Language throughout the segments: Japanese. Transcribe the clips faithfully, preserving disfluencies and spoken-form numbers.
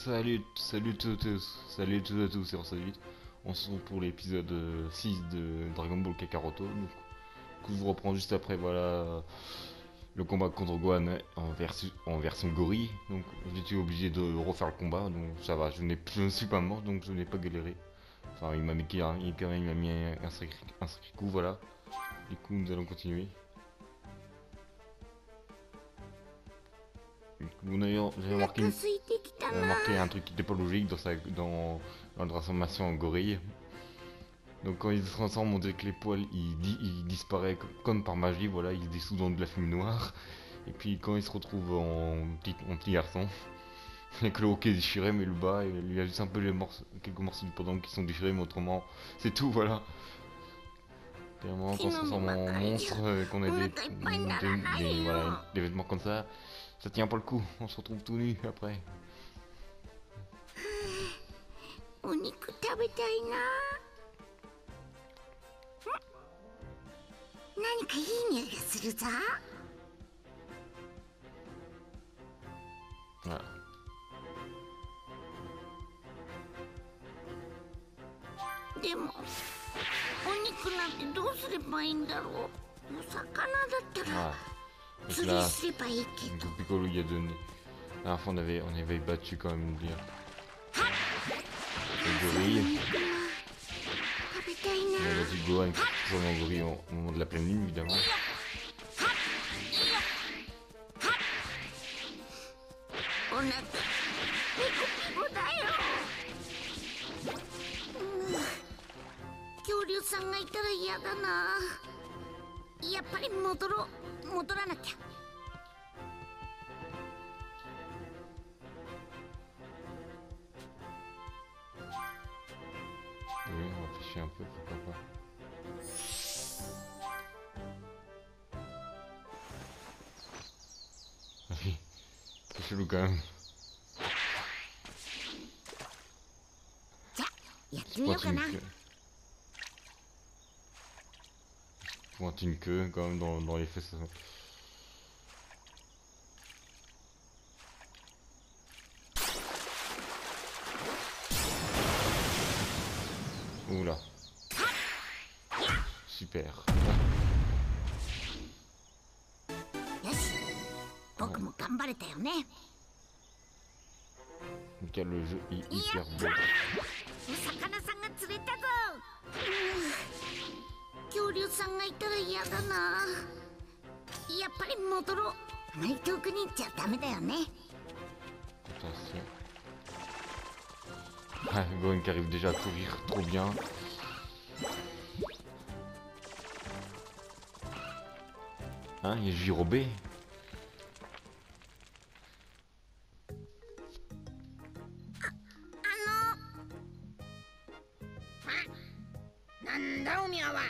Salut, salut tous, tous, salut tous à tous, c'est Rossavite. On se retrouve pour l'épisode euh, six de Dragon Ball Kakaroto. Donc, du coup, je vous reprends juste après, voilà, le combat contre Gohan en, versu- en version gorille. Donc, j'étais obligé de refaire le combat, donc ça va, je, n'ai- je ne suis pas mort, donc je n'ai pas galéré. Enfin, il m'a mis, il, il- quand même, il m'a mis un, un sacré, un sacré coup, voilà. Du coup, nous allons continuer. Vous avez, vous avez remarqué, une- vous avez remarqué un truc qui n'était pas logique dans, sa, dans, dans la transformation en gorille. Donc quand il se transforme, on dirait que les poils ils, di- ils disparaissent co- comme par magie, voilà, il se dissout dans de la fumée noire. Et puis quand il se retrouve en petit, en petit garçon, avec le haut qui est déchiré, mais le bas, il y a juste un peu les morceaux, quelques morceaux du pendant qui sont déchirés, mais autrement, c'est tout, voilà. Tellement quand on se transforme en monstre, euh, qu'on a des, des, des- voilà, des vêtements comme ça, ça tient pas le coup, on se retrouve tout nu après. お肉食べたいな。何かいい匂いがするぞ。 Voilà. でもお肉なんてどうすればいいんだろう。お魚だったら Voilà. Donc 釣り là, すればいいけど。 donc Piccolo il a donné. La dernière fois on avait, on avait battu quand même bien. Le gorille. 食べたい On な。 a battu Gohan qui se transforme en gorille au, au moment de la pleine lune évidemment. お腹ペコペコだよ。うん恐竜さんがいたら嫌だな。やっぱり戻ろう。戻らなきゃ。 Oui, on va réfléchir un peu, pourquoi pas. Oui, c'est chelou quand même. じゃあやって Il みよう pointe か une な。 queue. Il pointe une queue quand même dans, dans les fesses. Ça. Oula. Super. よし僕も頑張れたよね。 Donc là, le jeu est hyper beau. お魚さんが釣れたぞ。うん恐竜さんがいたら嫌だな。やっぱり戻ろう。あまり遠くに行っちゃダメだよね。 Attention. Ah, Gohan qui arrive déjà à courir trop bien. Hein, il est girobé. なんだおみゃは。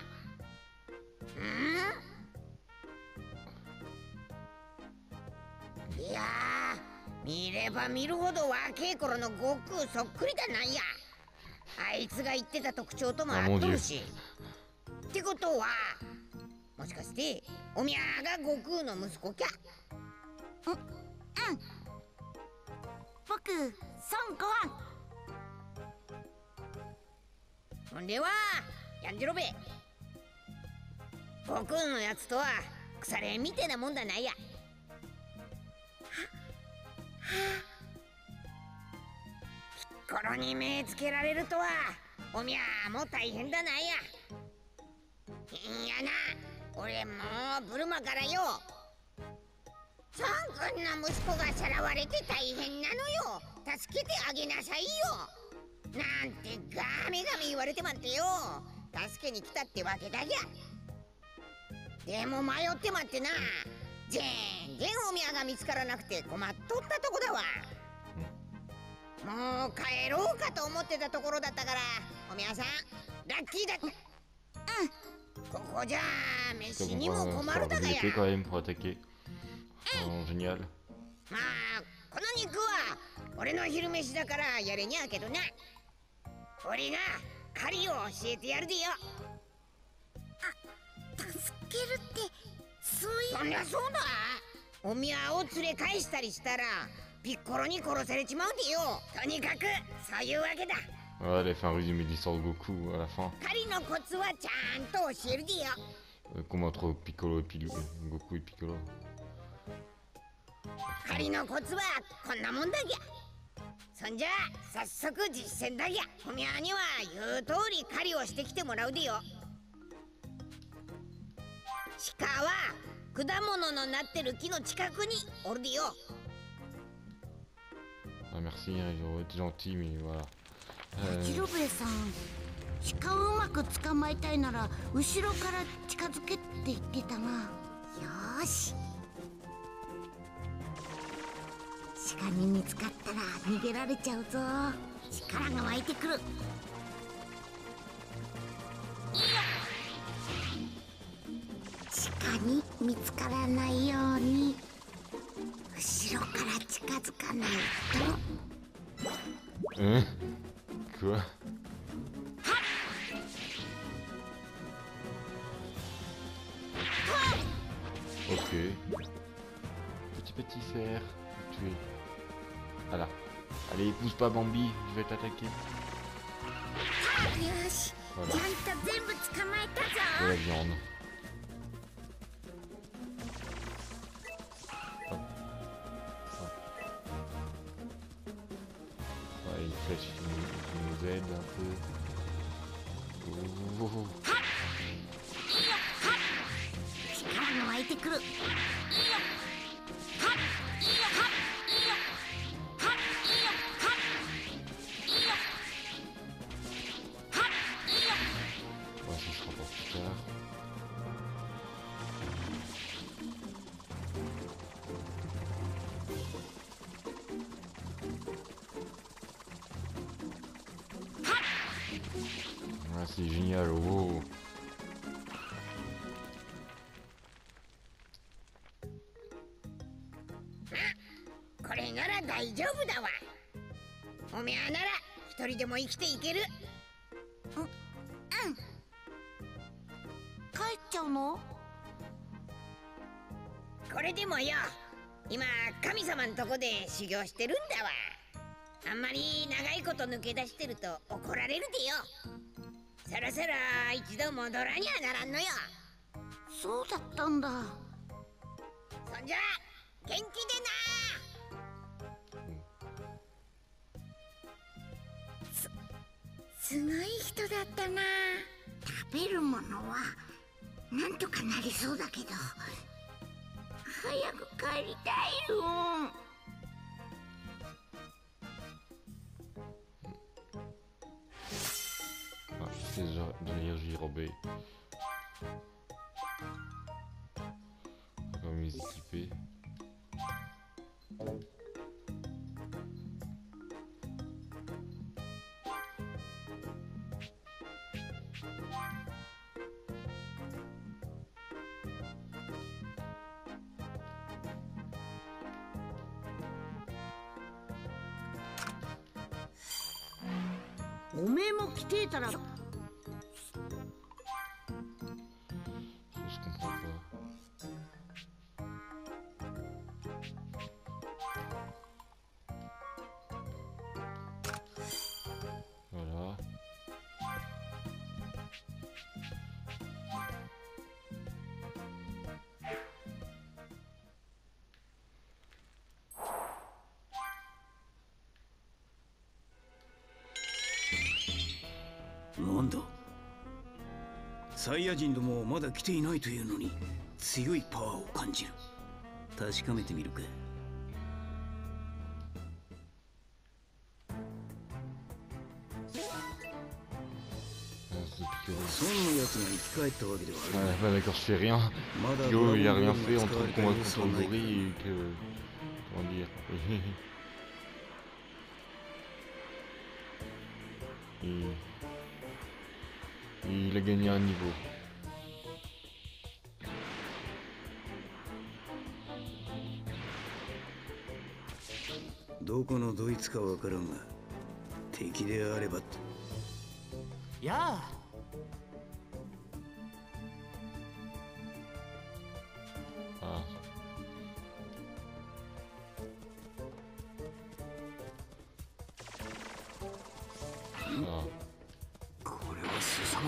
んいやー見れば見るほど若い頃の悟空そっくりだなんや。あいつが言ってた特徴とも合っとるし。ってことはもしかしておみゃが悟空の息子きゃ。うんうん僕孫悟飯。ほんではやんじろべ。悟空のやつとは腐れみてえなもんだないや。ピッコロに目つけられるとはおみゃも大変だないや。いやな俺もうブルマからよ孫君の息子がさらわれて大変なのよ。助けてあげなさいよ。なんてガミガミ言われてまってよ助けに来たってわけだぎゃ。でも迷ってまってな全然おみやが見つからなくて困っとったとこだわ。もう帰ろうかと思ってたところだったからおみやさんラッキーだった。うんここじゃあ Comme 飯 on にも va 困 faire るだが des や。 épées quand même pour attaquer. Oh, génial. まあこの肉は俺の昼飯だからやれにゃけどな。俺が狩りを教えてやるでよ。あ、助けるってそういう。そりゃそうだ。おみやを連れ返したりしたらピッコロに殺されちまうでよ。とにかくそういうわけだ。 Voilà, elle a fait un résumé de l'histoire de Goku à la fin. 狩りのコツはちゃんと教えるでよ。 Euh, Comment entre Piccolo et Pilo, Goku et Piccolo. 狩りのコツはこんなもんだぎゃ。そんじゃ早速実践だぎゃ。おみゃには言う通り狩りをしてきてもらうでよ。鹿は果物のなってる木の近くにおるでよ。 Ah, merci, hein, ils ont été gentils, mais voilà. 八 Euh, 郎兵衛さん、鹿をうまく捕まえたいなら後ろから近づけって言ってたな。よーし、鹿に見つかったら逃げられちゃうぞ。力が湧いてくる。いいよ。鹿に見つからないように後ろから近づかないと。 Hein? Quoi? Ok. Petit petit cerf, tué. Voilà. Allez, pousse pas Bambi, je vais t'attaquer. よし、 Voilà. ちゃんと全部捕まえたぞ。 De la viande. Hop. Hop. Ouais, une flèche qui nous, qui nous aide un peu. Oh, oh, oh, oh. 力が湧いてくる。いいよ。はっ、いいよ。はっ、いいよ。はっ、いいよ。はっ、いいよ。はっ、いいよ。 Ouais, ça sera pour plus tard. Ah, c'est génial, oh. これなら大丈夫だわ。おみゃなら一人でも生きていける。 うん。帰っちゃうの？ これでもよ、今神様んとこで修行してるんだわ。あんまり長いこと抜け出してると怒られるでよ。そろそろ一度戻らにゃならんのよ。 そうだったんだ。 そんじゃ元気でな。すすごい人だったな。 食べるものはなんとかなりそうだけど、早く帰りたいよ。 Ah, c'est déjà de l'énergie robée. On va mieux équiper. おめえも来てえたら。 Ça, je comprends pas. Voilà. Nanda? サイヤ人どもまだ来ていないというのに強いパワーを感じる。確かめてみるか。そんな奴が生き返ったわけではあ Ouais, bah d'accord, je fais rien. まだ Yo, il a rien ブ fait ラ entre ゴン le 軍が combat 使 contre われた様子はない Gorille et que... Comment dire... il... il a gagné un niveau. どこのドイツかわからんが敵であればと。 やあ、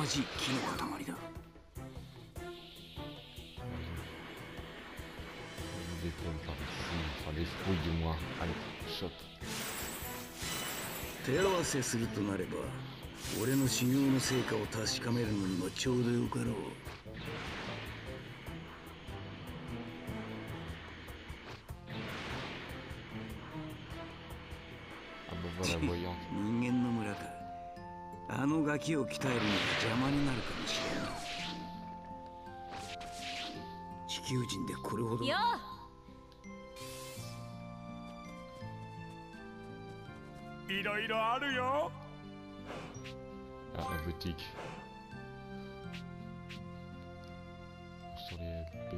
じい木の塊だ。 Des pommes par ici, enfin des fruits du moins. Allez, chope. 手合わせするとなれば、俺の修行の成果を確かめるのにもちょうどよかろう。 Ah bah voilà, voyant. 人間の村か。あのガキを鍛えるのが邪魔になるかもしれんな。地球人でこれほど。 よいろいろあるよ。 Ah, la boutique. Sur les L P.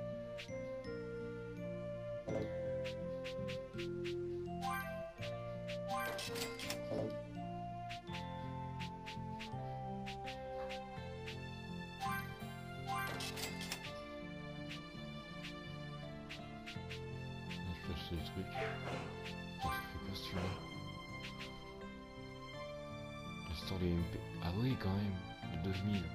Je fâche des trucs. Ça fait quoi celui-là? Restaure les M P. Ah oui, quand même, de deux mille.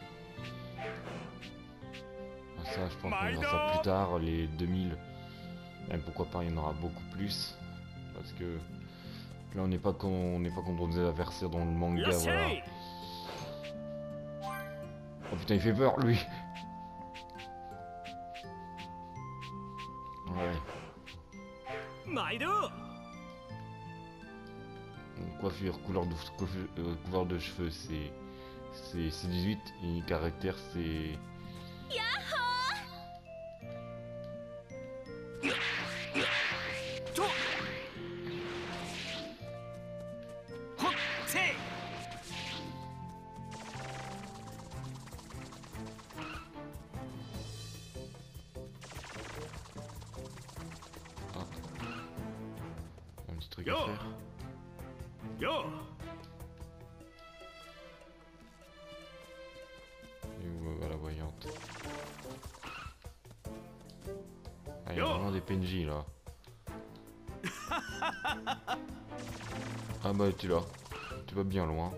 Ah, ça, je pense qu'on verra ça plus tard, les deux mille. Même pourquoi pas, il y en aura beaucoup plus. Parce que là, on n'est pas quand on n'est pas contre des adversaires dans le manga, voilà. Oh putain, il fait peur, lui. Ouais. Coiffure, couleur de, coiffure, euh, couleur de cheveux, c'est c'est dix-huit et caractère c'est... Ah. Un petit truc à faire. Yo. Et où va la voyante? Ah, il y a vraiment des P N J là. Ah bah tu là, tu vas bien loin.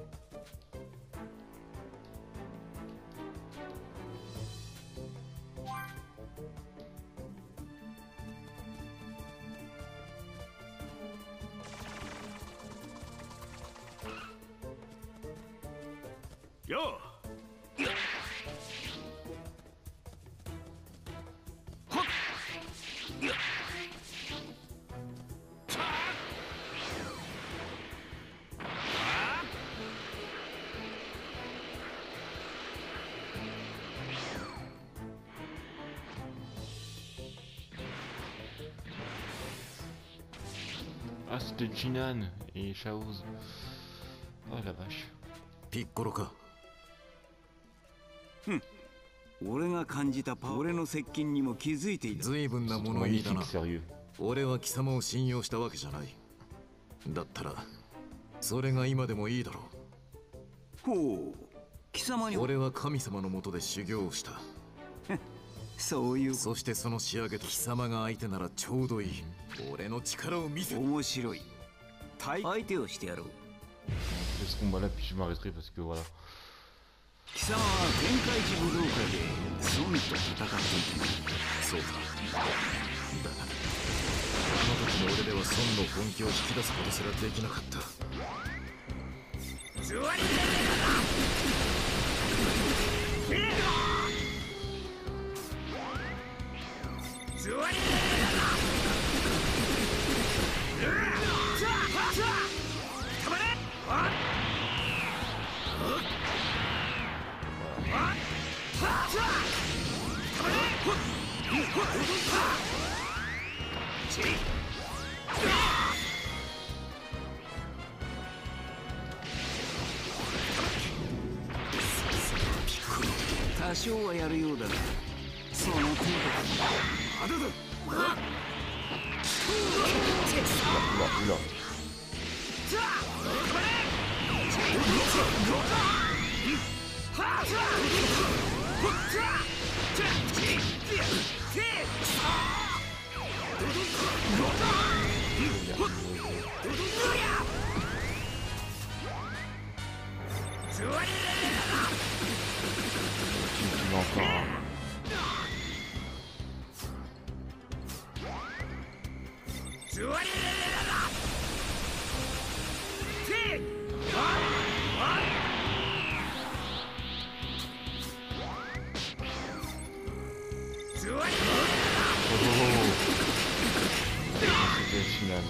Yo. Ah c'était Jinan et Chaoz. Oh la vache. ピッコロか。ふん。俺が感じたパワー、俺の接近にも気づいていた。随分なもの言いだな。俺は貴様を信用したわけじゃない。だったらそれが今でもいいだろう。ほう。貴様に俺は神様の下で修行をした。そういう。そしてその仕上げと貴様が相手ならちょうどいい。俺の力を見せ。面白い。相手をしてやろう。 Je fais ce combat là puis je m'arrêterai parce que voilà. 貴様は天界地武道会で孫と戦っていた。そうか。だがあの時の俺では孫の本気を引き出すことすらできなかった。ズワリズワリ多少はやるようだが、その程度だ。あだだ。ズ Tu vas encore. Hein. C'était le final.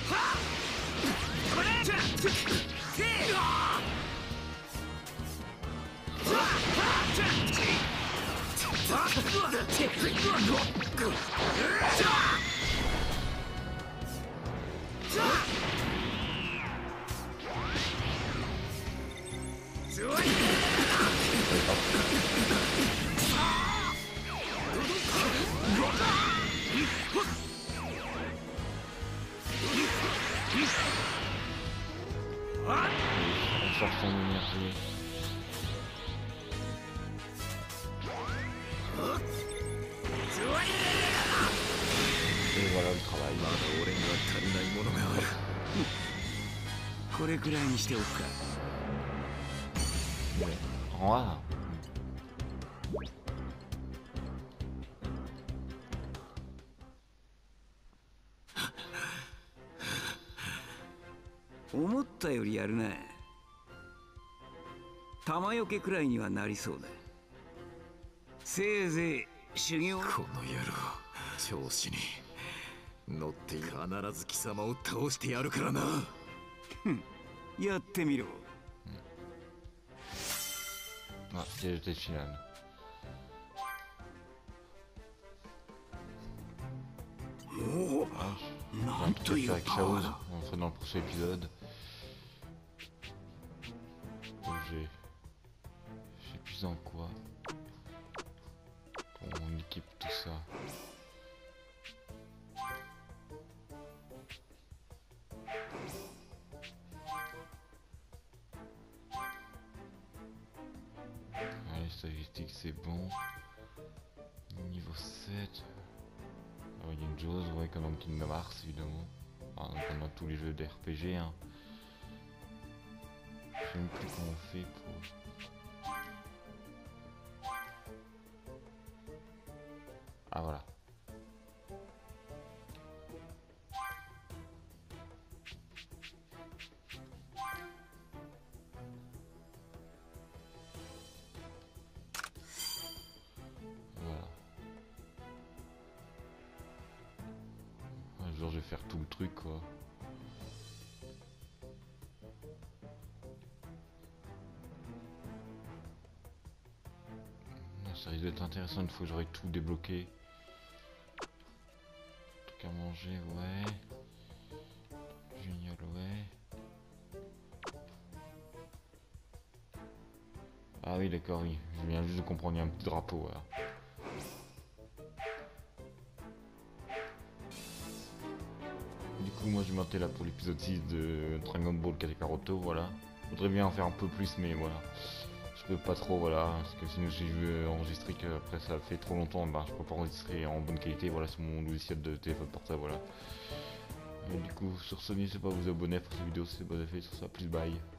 On sort son énergie. Et voilà le travail. これくらいにしておくか。 En A. Hmm. 思ったよりやるね。玉よけくらいにはなりそうだ。せいぜい修行。この野郎、調子に乗って必ず貴様を倒してやるからな。やってみろ。 Ah, c'est le test final. Ah, j'ai un truc à faire avec Chaos, on sera dans le prochain épisode. J'ai... J'ai plus en quoi. On équipe tout ça. Allez, statistique c'est bon. Niveau sept. Alors, il y a une chose, ouais, comme dans Kingdom Hearts évidemment. Enfin, comme dans tous les jeux d'R P G. Hein. Je sais même plus comment on fait pour... Ah voilà. Un jour je vais faire tout le truc quoi. Ça risque d'être intéressant une fois que j'aurai tout débloqué. Truc à manger, ouais. Génial, ouais. Ah oui d'accord, oui. Je viens juste de comprendre, il y a un petit drapeau, voilà. Du coup moi je m'étais là pour l'épisode six de Dragon Ball Kakarot, voilà. Je voudrais bien en faire un peu plus mais voilà. Je peux pas trop, voilà, parce que sinon si je veux enregistrer que après ça fait trop longtemps, bah je peux pas enregistrer en bonne qualité, voilà, sur mon logiciel de téléphone portable, voilà. Et du coup sur ce, n'hésitez pas à vous abonner pour cette vidéo si c'est pas fait, sur ça, plus bye.